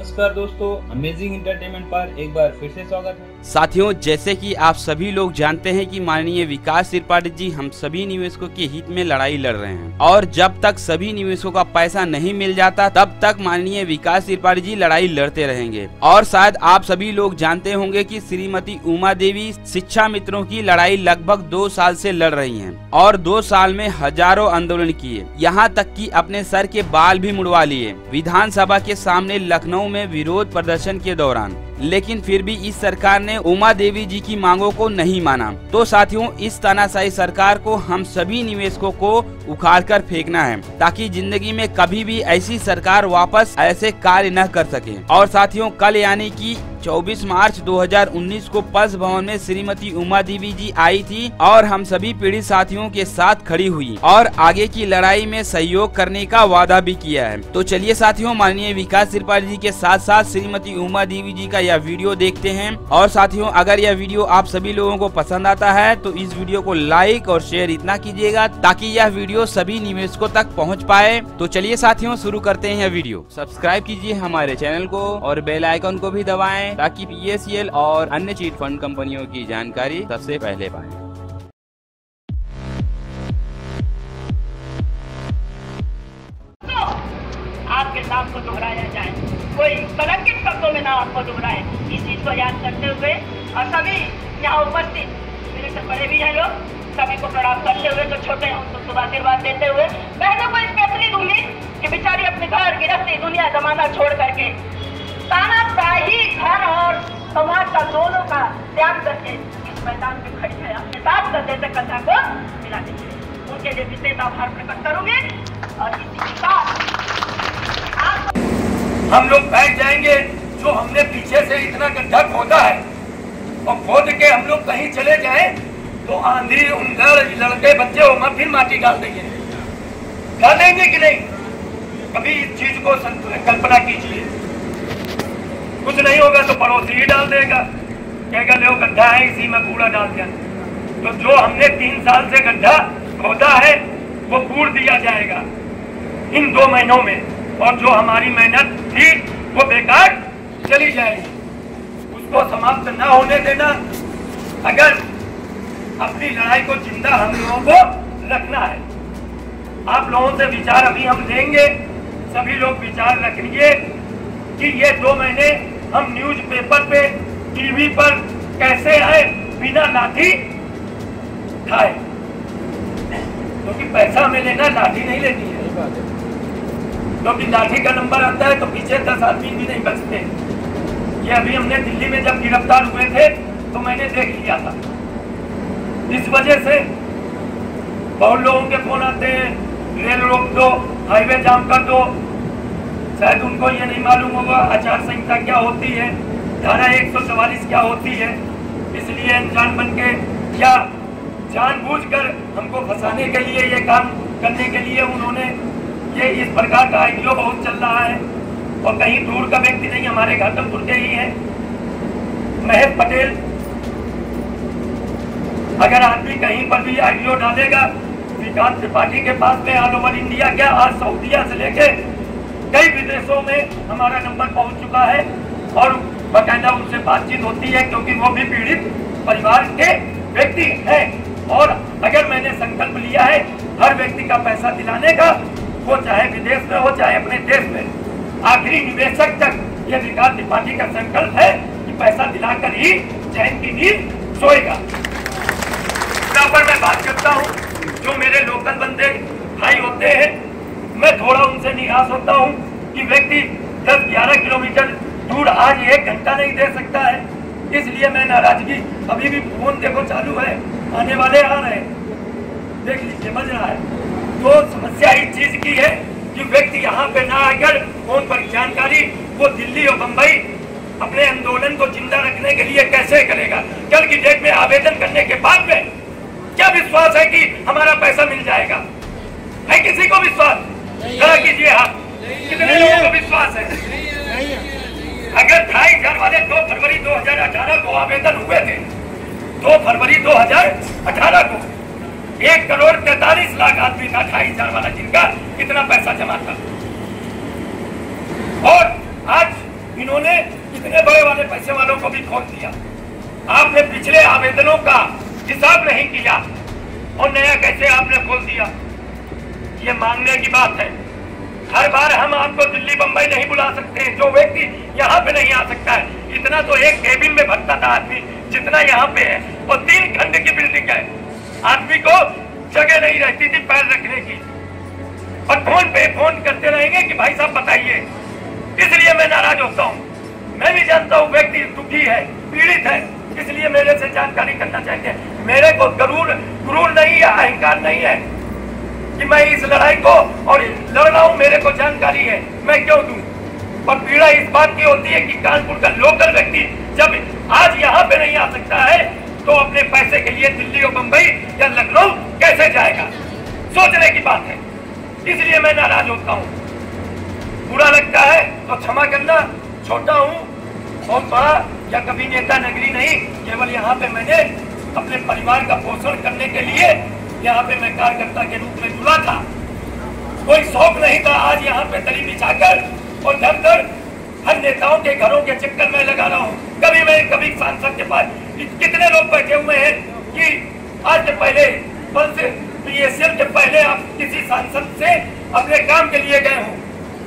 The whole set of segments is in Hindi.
नमस्कार दोस्तों, अमेजिंग एंटरटेनमेंट पर एक बार फिर से स्वागत है। साथियों, जैसे कि आप सभी लोग जानते हैं कि माननीय विकास त्रिपाठी जी हम सभी निवेशकों के हित में लड़ाई लड़ रहे हैं और जब तक सभी निवेशकों का पैसा नहीं मिल जाता तब तक माननीय विकास त्रिपाठी जी लड़ाई लड़ते रहेंगे। और शायद आप सभी लोग जानते होंगे कि श्रीमती उमा देवी शिक्षा मित्रों की लड़ाई लगभग 2 साल से लड़ रही हैं और 2 साल में हजारों आंदोलन किए, यहाँ तक कि अपने सर के बाल भी मुड़वा लिए विधानसभा के सामने लखनऊ में विरोध प्रदर्शन के दौरान। लेकिन फिर भी इस सरकार ने उमा देवी जी की मांगों को नहीं माना। तो साथियों, इस तानाशाही सरकार को हम सभी निवेशकों को उखाड़ कर फेंकना है ताकि जिंदगी में कभी भी ऐसी सरकार वापस ऐसे कार्य न कर सके। और साथियों, कल यानी कि 24 मार्च 2019 को पल्स भवन में श्रीमती उमा देवी जी आई थी और हम सभी पीड़ित साथियों के साथ खड़ी हुई और आगे की लड़ाई में सहयोग करने का वादा भी किया है। तो चलिए साथियों, माननीय विकास त्रिपाठी जी के साथ साथ श्रीमती उमा देवी जी का यह वीडियो देखते हैं। और साथियों, अगर यह वीडियो आप सभी लोगों को पसंद आता है तो इस वीडियो को लाइक और शेयर इतना कीजिएगा ताकि यह वीडियो सभी निवेशकों तक पहुंच पाए। तो चलिए साथियों, शुरू करते हैं यह वीडियो। सब्सक्राइब कीजिए हमारे चैनल को और बेल आइकन को भी दबाएं ताकि PSEL और अन्य चीट फंड कंपनियों की जानकारी सबसे पहले पाएं। आपके नाम को दोहराया जाए, कोई कलंकित शब्दों में ना आपको दोहराए, इस चीज को याद करते हुए और सभी यहाँ उपस्थित मेरे से बड़े भी हैं लोग, सभी को प्रणाम करते हुए, जो छोटे हैं उनको शुभ आशीर्वाद देते हुए बहनों को स्पेशली दूंगी कि बेचारी अपने घर गृहस्थी दुनिया जमाना छोड़ करके तानाशाही घर और समाज का दोनों का त्याग करके इस मैदान में खड़ी है। अपने साथ कंधे से कंधा को मिला दीजिए, उनके लिए विशेष आभार प्रकट करूंगी। और इसी के साथ हम लोग बैठ जाएंगे। जो हमने पीछे से इतना गड्ढा खोदा है और खोद के हम लोग कहीं चले जाएं तो आंधी उंदर लड़के बच्चे हो फिर माटी डाल देंगे। डालेंगे कि नहीं? कभी इस चीज को कल्पना कीजिए। कुछ नहीं होगा तो पड़ोसी ही डाल देगा, कहेगा लो गड्ढा है इसी में कूड़ा डाल दिया। तो जो हमने 3 साल से गड्ढा खोदा है वो पूर दिया जाएगा इन 2 महीनों में, और जो हमारी मेहनत थी वो बेकार चली जाएगी। उसको समाप्त न होने देना। अगर अपनी लड़ाई को जिंदा हम लोगों को रखना है, आप लोगों से विचार अभी हम लेंगे। सभी लोग विचार रखिए कि ये 2 महीने हम न्यूज़पेपर पे टीवी पर कैसे आए बिना लाठी खाए, क्योंकि पैसा हमें लेना, लाठी नहीं लेनी है। क्योंकि लाठी का नंबर आता है तो पीछे 10 आदमी भी नहीं बचते। ये अभी हमने दिल्ली में जब गिरफ्तार हुए थे तो मैंने देख लिया था। इस वजह से बहुत लोगों के फोन आते हैं, रेल रोक दो, हाईवे जाम कर दो। शायद उनको ये नहीं मालूम होगा आचार संहिता क्या होती है, धारा 144 क्या होती है। इसलिए अनजान बन के या जानबूझकर हमको फंसाने के लिए, ये काम करने के लिए उन्होंने ये इस प्रकार का आइडियो बहुत चल रहा है। और कहीं दूर का व्यक्ति नहीं, हमारे घाटमपुर के ही है महेश पटेल। अगर आदमी कहीं पर भी आइडियो डालेगा, विकास त्रिपाठी के पास में ऑल ओवर इंडिया क्या, आज सऊदीया से लेके कई विदेशों में हमारा नंबर पहुंच चुका है और बाकायदा उनसे बातचीत होती है, क्योंकि वो भी पीड़ित परिवार के व्यक्ति हैं। और अगर मैंने संकल्प लिया है हर व्यक्ति का पैसा दिलाने का, वो चाहे विदेश में हो चाहे अपने देश में, आखिरी निवेशक तक ये विकास त्रिपाठी का संकल्प है कि पैसा दिलाकर ही चैन की नींद सोएगा। पर मैं बात करता हूँ, जो मेरे लोकल बंदे भाई होते हैं, मैं थोड़ा उनसे निराश होता हूँ कि व्यक्ति 10-11 किलोमीटर दूर आज 1 घंटा नहीं दे सकता है। इसलिए मैं नाराजगी, अभी भी फोन देखो चालू है, आने वाले आ रहे हैं, देख लीजिए बज रहा है। तो समस्या इस चीज की है कि व्यक्ति यहाँ पे ना आकर फोन पर जानकारी वो दिल्ली और बंबई अपने आंदोलन को जिंदा रखने के लिए कैसे करेगा। कल की डेट में आवेदन करने के बाद में क्या विश्वास है कि हमारा पैसा मिल जाएगा? है किसी को विश्वास? खड़ा कीजिए हाथ। कितने लोगों को विश्वास है? अगर 2,500 वाले 2 फरवरी 2018 को आवेदन हुए थे, 2 फरवरी 2018 को 1,43,00,000 आदमी का 2,500 वाला, जिनका कितना पैसा जमा था। और आज इन्होंने इतने बड़े वाले पैसे वालों को भी खोल दिया। आपने पिछले आवेदनों का हिसाब नहीं किया और नया कैसे आपने खोल दिया? ये मांगने की बात है। हर बार हम आपको दिल्ली बंबई नहीं बुला सकते। जो व्यक्ति यहाँ पे नहीं आ सकता है, इतना तो एक केबिन में भरता था आदमी जितना यहाँ पे है, और 3 खंड की बिल्डिंग है। आदमी को जगह नहीं रहती थी पैर रखने की, और फोन पे फोन करते रहेंगे कि भाई साहब बताइए। इसलिए मैं नाराज होता हूँ। मैं भी जानता हूँ व्यक्ति दुखी है, पीड़ित है, इसलिए मेरे से जानकारी करना चाहते हैं। मेरे को गुरूर नहीं है, अहंकार नहीं है कि मैं इस लड़ाई को और लड़ रहा हूँ, मेरे को जानकारी है, मैं क्यों दूं। पर पीड़ा इस बात की होती है कि कानपुर का लोकल व्यक्ति जब आज यहाँ पे नहीं आ सकता है तो अपने पैसे के लिए दिल्ली और मुंबई या लखनऊ कैसे जाएगा? सोचने की बात है। इसलिए मैं नाराज होता हूँ। बुरा लगता है तो क्षमा करना। छोटा हूँ, बहुत बड़ा या कभी नेता नगरी नहीं, केवल यहाँ पे मैंने अपने परिवार का पोषण करने के लिए यहाँ पे मैं कार्यकर्ता के रूप में जुड़ा था। कोई शौक नहीं था। आज यहाँ पे दरी बिछाकर और दर हर नेताओं के घरों के चक्कर में लगा रहा हूँ। कभी सांसद के पास कितने लोग बैठे हुए हैं कि आज के पहले PSL के पहले आप किसी सांसद से अपने काम के लिए गए हो?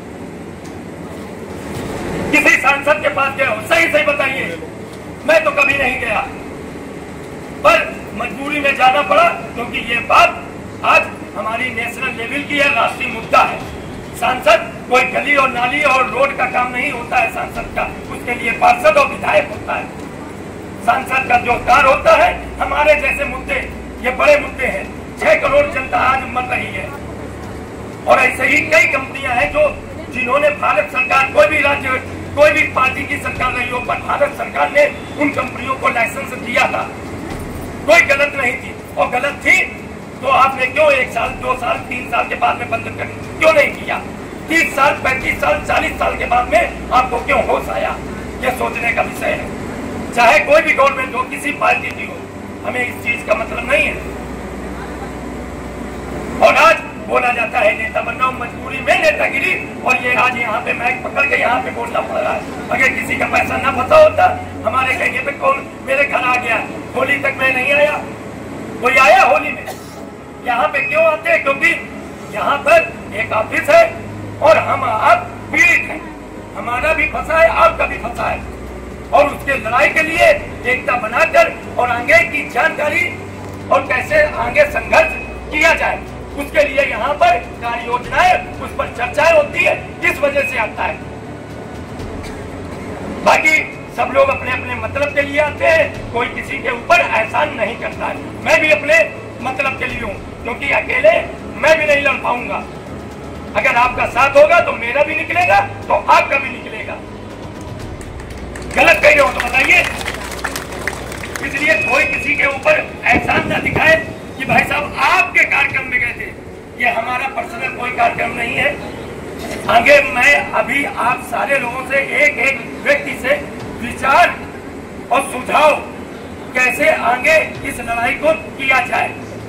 किसी सांसद के पास गए हो? सही बताइए। मैं तो कभी नहीं गया, पर मजबूरी में जाना पड़ा क्योंकि ये बात आज हमारी नेशनल लेवल की है, राष्ट्रीय मुद्दा है। सांसद कोई गली और नाली और रोड का काम नहीं होता है सांसद का, उसके लिए पार्षद और विधायक होता है। सांसद का जो कार्य होता है, हमारे जैसे मुद्दे, ये बड़े मुद्दे हैं। 6 करोड़ जनता आज मर रही है, और ऐसे ही कई कंपनियां हैं जो जिन्होंने भारत सरकार, कोई भी राज्य कोई भी पार्टी की सरकार रही हो, पर भारत सरकार ने उन कंपनियों को लाइसेंस दिया था। कोई गलत नहीं थी, और गलत थी तो आपने क्यों 1 साल 2 साल 3 साल के बाद में बंद कर क्यों नहीं किया? 30 साल 35 साल 40 साल के बाद में आपको क्यों होश आया? ये सोचने का विषय है। चाहे कोई भी गवर्नमेंट हो, किसी पार्टी की हो, हमें इस चीज का मतलब नहीं है। और आज बोला जाता है नेता बनना मजबूरी में नेतागिरी, और ये आज यहाँ पे माइक पकड़ के यहाँ पे बोलना पड़ रहा है। अगर किसी का पैसा ना फंसा होता, हमारे कहने पे कौन मेरे घर आ गया? होली तक मैं नहीं आया, कोई आया होली में? यहाँ पे क्यों आते हैं? क्योंकि यहाँ पर एक ऑफिस है और हम आप पीड़ित हैं। हमारा भी फंसा है, आपका भी फंसा है, और उसके लड़ाई के लिए एकता बनाकर और आगे की जानकारी और कैसे आगे संघर्ष किया जाए, उसके लिए यहाँ पर कार्य योजनाएं, उस पर चर्चाएं होती है। इस वजह से आता है। बाकी सब लोग अपने अपने मतलब के लिए आते हैं, कोई किसी के ऊपर एहसान नहीं करता है। मैं भी अपने मतलब के लिए हूँ, क्योंकि अकेले मैं भी नहीं लड़ पाऊंगा। अगर आपका साथ होगा तो मेरा भी निकलेगा, तो आपका भी निकलेगा। गलत कह रहे हो तो बताइए। इसलिए कोई किसी के ऊपर एहसान न दिखाए कि भाई साहब आपके कार्यक्रम में गए थे। ये हमारा पर्सनल कोई कार्यक्रम नहीं है। आगे मैं अभी आप सारे लोगों से एक व्यक्ति से विचार और सुझाव कैसे आगे इस लड़ाई को किया जाए,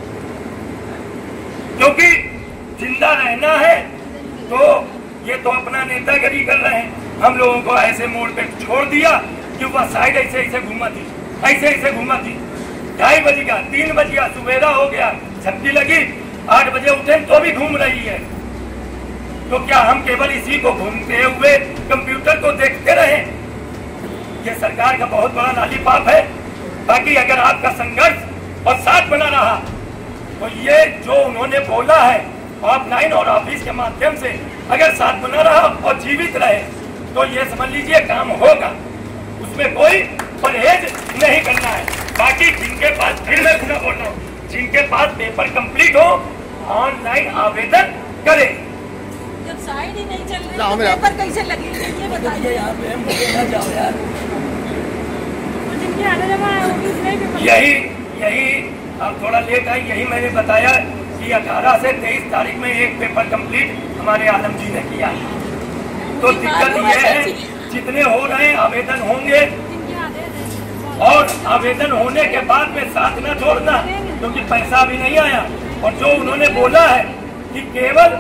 क्योंकि जिंदा रहना है तो ये तो अपना नेतागिरी कर रहे हैं। हम लोगों को ऐसे मोड़ पे छोड़ दिया कि वह साइड ऐसे घूमा थी, ऐसे घूमा थी। 2:30 बजेगा, 3 बजेगा, सुबेरा हो गया, छुट्टी लगी, 8 बजे उठे तो भी घूम रही है। तो क्या हम केवल इसी को घूमते हुए कंप्यूटर को देखते रहे? ये सरकार का बहुत बड़ा लॉलीपॉप है। बाकी अगर आपका संघर्ष और साथ बना रहा तो ये जो उन्होंने बोला है ऑफलाइन और ऑफिस के माध्यम से अगर साथ बना रहा और जीवित रहे तो ये समझ लीजिए काम होगा। उसमें कोई परहेज नहीं करना है। बाकी जिनके पास, फिर मैं पूरा बोल रहा हूँ, जिनके पास पेपर कंप्लीट हो ऑनलाइन आवेदन करें। जब साइड ही नहीं चल रही तो पेपर कैसे लगेंगे ये बताइए। यहाँ पे मुझे ना जाओ यार। जिनकी आने जमा है वो भी नहीं पेपर। यही अब थोड़ा लेट आई। यही मैंने बताया कि 18 से 23 तारीख में एक पेपर कंप्लीट हमारे आलम जी ने किया। तो दिक्कत ये है जितने हो रहे हैं आवेदन होंगे, और आवेदन होने के बाद में साथ न छोड़ना, क्योंकि पैसा भी नहीं आया। और जो उन्होंने बोला है कि केवल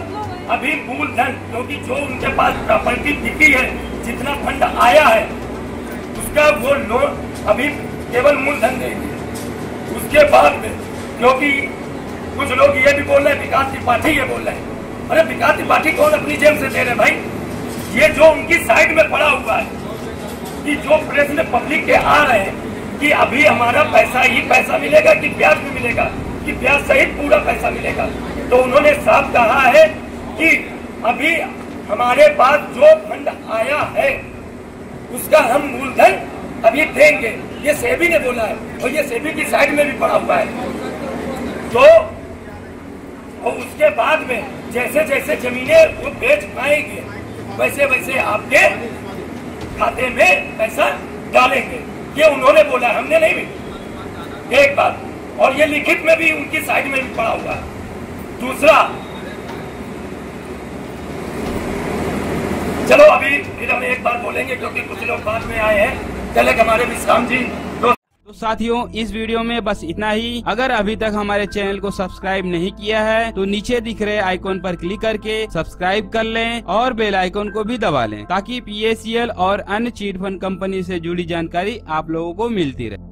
अभी मूलधन, क्योंकि जो उनके पास प्रॉपर्टी बिकी है, जितना फंड आया है उसका वो लोन अभी केवल मूलधन देंगे। उसके बाद में क्योंकि कुछ लोग ये भी बोल रहे हैं विकास त्रिपाठी ये बोल रहे हैं, अरे विकास त्रिपाठी कौन अपनी जेब से दे रहे भाई? ये जो उनकी साइड में पड़ा हुआ है कि जो प्रश्न पब्लिक के आ रहे हैं कि अभी हमारा पैसा ही पैसा मिलेगा कि ब्याज भी मिलेगा, कि ब्याज सहित पूरा पैसा मिलेगा, तो उन्होंने साफ कहा है कि अभी हमारे पास जो फंड आया है उसका हम मूलधन अभी देंगे, ये सेबी ने बोला है और ये सेबी की साइड में भी पड़ा हुआ है। तो और उसके बाद में जैसे जैसे जमीनें वो बेच पाएंगे वैसे वैसे आपके खाते में पैसा डालेंगे, ये उन्होंने बोला, हमने नहीं भी। एक बात, और ये लिखित में भी उनकी साइड में भी पड़ा हुआ है। दूसरा, चलो अभी फिर हम एक बार बोलेंगे क्योंकि कुछ लोग बाद में आए हैं। चले हमारे विश्राम जी। तो साथियों, इस वीडियो में बस इतना ही। अगर अभी तक हमारे चैनल को सब्सक्राइब नहीं किया है तो नीचे दिख रहे आइकॉन पर क्लिक करके सब्सक्राइब कर लें और बेल आइकॉन को भी दबा लें ताकि PACL और अन्य चिट फंड कंपनी से जुड़ी जानकारी आप लोगों को मिलती रहे।